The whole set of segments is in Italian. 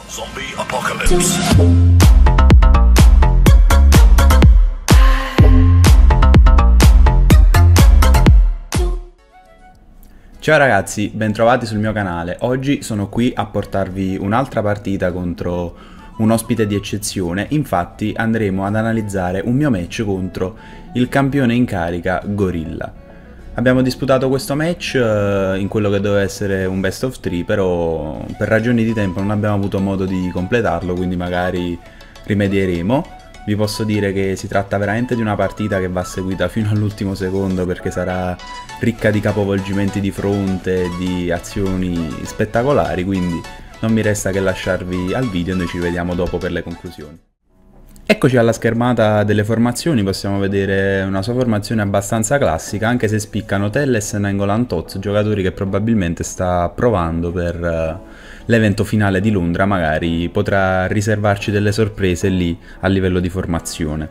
Zombie Apocalypse. Ciao ragazzi, bentrovati sul mio canale. Oggi sono qui a portarvi un'altra partita contro un ospite di eccezione. Infatti andremo ad analizzare un mio match contro il campione in carica Gorilla. Abbiamo disputato questo match in quello che doveva essere un best of 3, però per ragioni di tempo non abbiamo avuto modo di completarlo, quindi magari rimedieremo. Vi posso dire che si tratta veramente di una partita che va seguita fino all'ultimo secondo, perché sarà ricca di capovolgimenti di fronte e di azioni spettacolari, quindi non mi resta che lasciarvi al video e noi ci vediamo dopo per le conclusioni. Eccoci alla schermata delle formazioni. Possiamo vedere una sua formazione abbastanza classica, anche se spiccano Telles e Nainggolan Toth, giocatori che probabilmente sta provando per l'evento finale di Londra. Magari potrà riservarci delle sorprese lì a livello di formazione.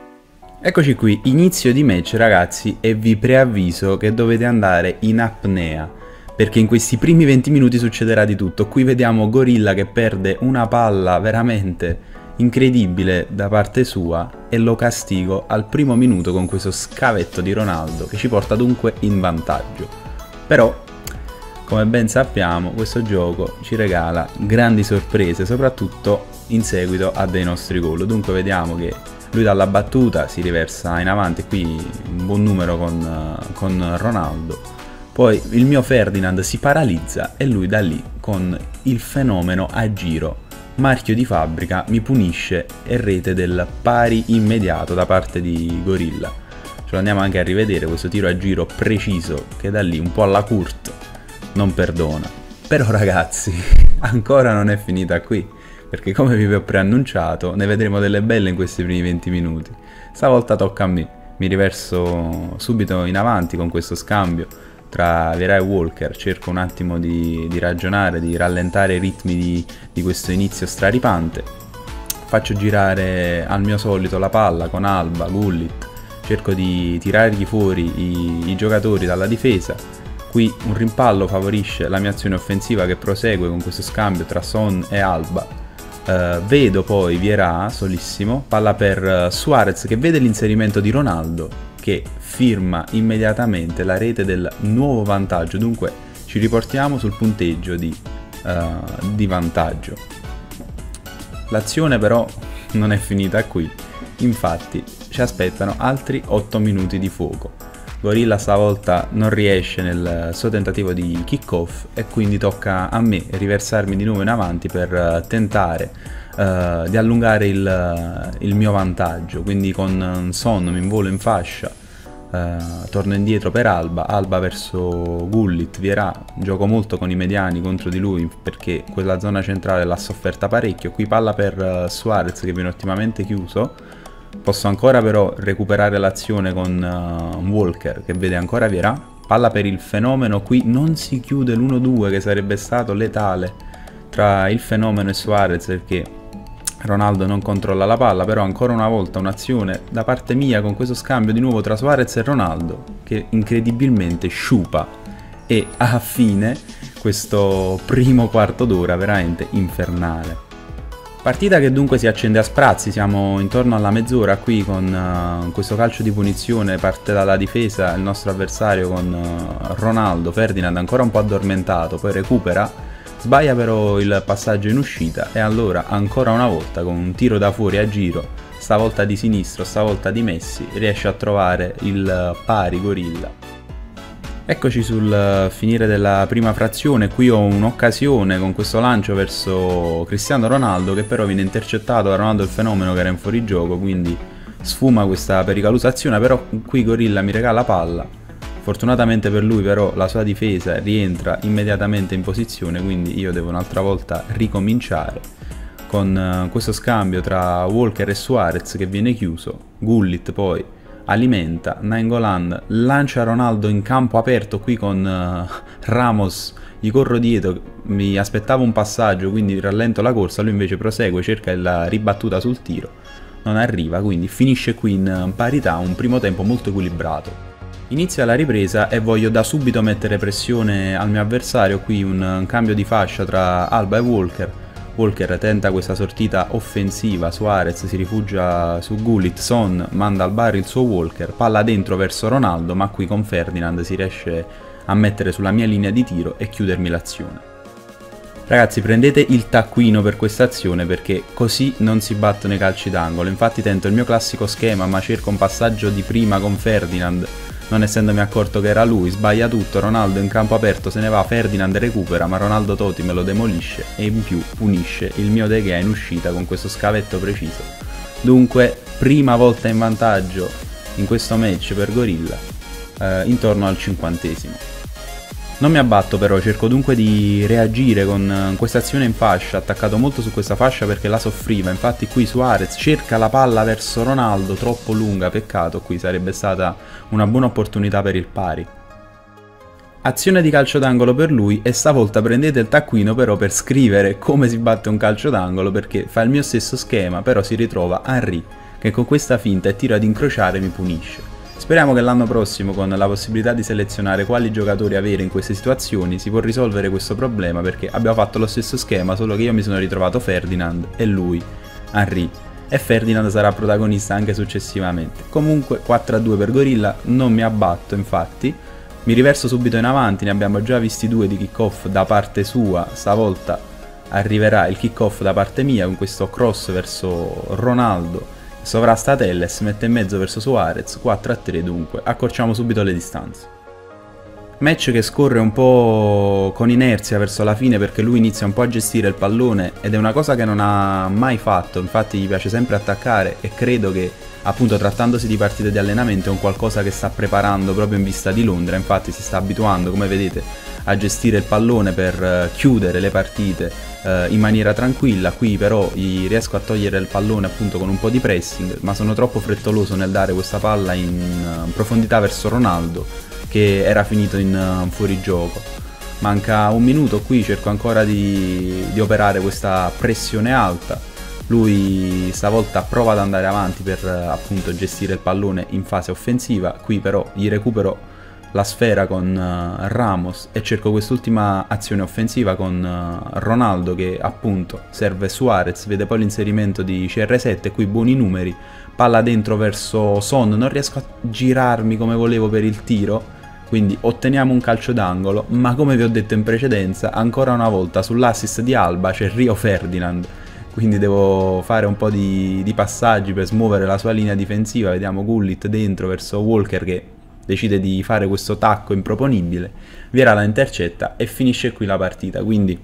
Eccoci qui, inizio di match ragazzi, e vi preavviso che dovete andare in apnea, perché in questi primi 20 minuti succederà di tutto. Qui vediamo Gorilla che perde una palla veramente incredibile da parte sua e lo castigo al primo minuto con questo scavetto di Ronaldo che ci porta dunque in vantaggio. Però, come ben sappiamo, questo gioco ci regala grandi sorprese, soprattutto in seguito a dei nostri gol. Dunque vediamo che lui dalla battuta si riversa in avanti, qui un buon numero con Ronaldo. Poi il mio Ferdinand si paralizza e lui da lì con il fenomeno a giro, marchio di fabbrica, mi punisce e rete del pari immediato da parte di Gorilla. Ce lo andiamo anche a rivedere, questo tiro a giro preciso che da lì un po' alla Kurt non perdona. Però ragazzi, ancora non è finita qui, perché come vi ho preannunciato ne vedremo delle belle in questi primi 20 minuti. Stavolta tocca a me, mi riverso subito in avanti con questo scambio tra Vieira e Walker. Cerco un attimo di ragionare, di rallentare i ritmi di questo inizio straripante. Faccio girare al mio solito la palla con Alba, Gullit, cerco di tirargli fuori i giocatori dalla difesa. Qui un rimpallo favorisce la mia azione offensiva che prosegue con questo scambio tra Son e Alba. Vedo poi Vieira solissimo, palla per Suarez che vede l'inserimento di Ronaldo, che firma immediatamente la rete del nuovo vantaggio. Dunque ci riportiamo sul punteggio di vantaggio. L'azione però non è finita qui, infatti ci aspettano altri 8 minuti di fuoco. Gorilla stavolta non riesce nel suo tentativo di kick-off e quindi tocca a me riversarmi di nuovo in avanti per tentare di allungare il mio vantaggio. Quindi con Son mi involo in fascia, torno indietro per Alba verso Gullit, Vieira, gioco molto con i mediani contro di lui perché quella zona centrale l'ha sofferta parecchio. Qui palla per Suarez che viene ottimamente chiuso. Posso ancora però recuperare l'azione con Walker che vede ancora Vieira, palla per il fenomeno. Qui non si chiude l'1-2 che sarebbe stato letale tra il fenomeno e Suarez, perché Ronaldo non controlla la palla. Però ancora una volta un'azione da parte mia con questo scambio di nuovo tra Suarez e Ronaldo che incredibilmente sciupa e ha fine questo primo quarto d'ora veramente infernale. Partita che dunque si accende a sprazzi, siamo intorno alla mezz'ora qui con questo calcio di punizione. Parte dalla difesa il nostro avversario con Ronaldo, Ferdinand ancora un po' addormentato, poi recupera, sbaglia però il passaggio in uscita e allora ancora una volta con un tiro da fuori a giro, stavolta di sinistro, stavolta di Messi, riesce a trovare il pari Gorilla. Eccoci sul finire della prima frazione. Qui ho un'occasione con questo lancio verso Cristiano Ronaldo che però viene intercettato da Ronaldo il fenomeno che era in fuorigioco, quindi sfuma questa pericolosa azione. Però qui Gorilla mi regala palla, fortunatamente per lui però la sua difesa rientra immediatamente in posizione, quindi io devo un'altra volta ricominciare con questo scambio tra Walker e Suarez che viene chiuso. Gullit poi alimenta, Nainggolan lancia Ronaldo in campo aperto qui con Ramos, gli corro dietro, mi aspettavo un passaggio quindi rallento la corsa, lui invece prosegue, cerca la ribattuta sul tiro, non arriva, quindi finisce qui in parità, un primo tempo molto equilibrato. Inizia la ripresa e voglio da subito mettere pressione al mio avversario, qui un cambio di fascia tra Alba e Walker. Walker tenta questa sortita offensiva, Suarez si rifugia su Gullit, Son manda al bar il suo Walker, palla dentro verso Ronaldo, ma qui con Ferdinand si riesce a mettere sulla mia linea di tiro e chiudermi l'azione. Ragazzi, prendete il taccuino per questa azione perché così non si battono i calci d'angolo. Infatti tento il mio classico schema, ma cerco un passaggio di prima con Ferdinand, non essendomi accorto che era lui, sbaglia tutto, Ronaldo in campo aperto se ne va, Ferdinand recupera, ma Ronaldo Totti me lo demolisce e in più punisce il mio De Gea in uscita con questo scavetto preciso. Dunque, prima volta in vantaggio in questo match per Gorilla, intorno al 50°. Non mi abbatto però, cerco dunque di reagire con questa azione in fascia, attaccato molto su questa fascia perché la soffriva, infatti qui Suarez cerca la palla verso Ronaldo, troppo lunga, peccato, qui sarebbe stata una buona opportunità per il pari. Azione di calcio d'angolo per lui e stavolta prendete il taccuino però per scrivere come si batte un calcio d'angolo perché fa il mio stesso schema, però si ritrova Henry che con questa finta e tiro ad incrociare mi punisce. Speriamo che l'anno prossimo, con la possibilità di selezionare quali giocatori avere in queste situazioni, si può risolvere questo problema perché abbiamo fatto lo stesso schema, solo che io mi sono ritrovato Ferdinand e lui, Henry, e Ferdinand sarà protagonista anche successivamente. Comunque 4-2 per Gorilla, non mi abbatto infatti, mi riverso subito in avanti, ne abbiamo già visti 2 di kick-off da parte sua, stavolta arriverà il kick-off da parte mia con questo cross verso Ronaldo. Sovrasta Telles, mette in mezzo verso Suarez, 4-3 dunque, accorciamo subito le distanze. Match che scorre un po' con inerzia verso la fine perché lui inizia un po' a gestire il pallone ed è una cosa che non ha mai fatto, infatti gli piace sempre attaccare e credo che appunto trattandosi di partite di allenamento è un qualcosa che sta preparando proprio in vista di Londra, infatti si sta abituando, come vedete, a gestire il pallone per chiudere le partite in maniera tranquilla. Qui però gli riesco a togliere il pallone appunto con un po' di pressing, ma sono troppo frettoloso nel dare questa palla in profondità verso Ronaldo che era finito in fuorigioco. Manca un minuto, qui cerco ancora di operare questa pressione alta, lui stavolta prova ad andare avanti per appunto gestire il pallone in fase offensiva, qui però gli recupero la sfera con Ramos e cerco quest'ultima azione offensiva con Ronaldo che appunto serve Suarez, vede poi l'inserimento di CR7, qui buoni numeri, palla dentro verso Son, non riesco a girarmi come volevo per il tiro, quindi otteniamo un calcio d'angolo, ma come vi ho detto in precedenza, ancora una volta sull'assist di Alba c'è Rio Ferdinand, quindi devo fare un po' di passaggi per smuovere la sua linea difensiva, vediamo Gullit dentro verso Walker che decide di fare questo tacco improponibile, Vieira la intercetta e finisce qui la partita, quindi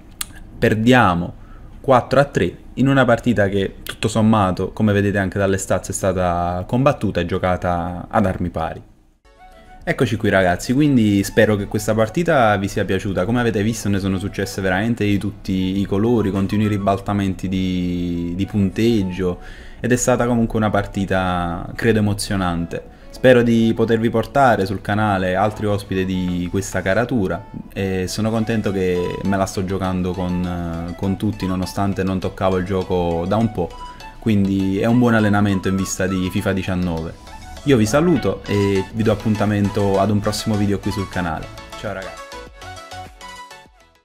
perdiamo 4-3 in una partita che tutto sommato, come vedete anche dalle stats, è stata combattuta e giocata ad armi pari. Eccoci qui ragazzi, quindi spero che questa partita vi sia piaciuta. Come avete visto ne sono successe veramente di tutti i colori, continui ribaltamenti di punteggio ed è stata comunque una partita credo emozionante. Spero di potervi portare sul canale altri ospiti di questa caratura e sono contento che me la sto giocando con tutti nonostante non toccavo il gioco da un po', quindi è un buon allenamento in vista di FIFA 19. Io vi saluto e vi do appuntamento ad un prossimo video qui sul canale. Ciao ragazzi.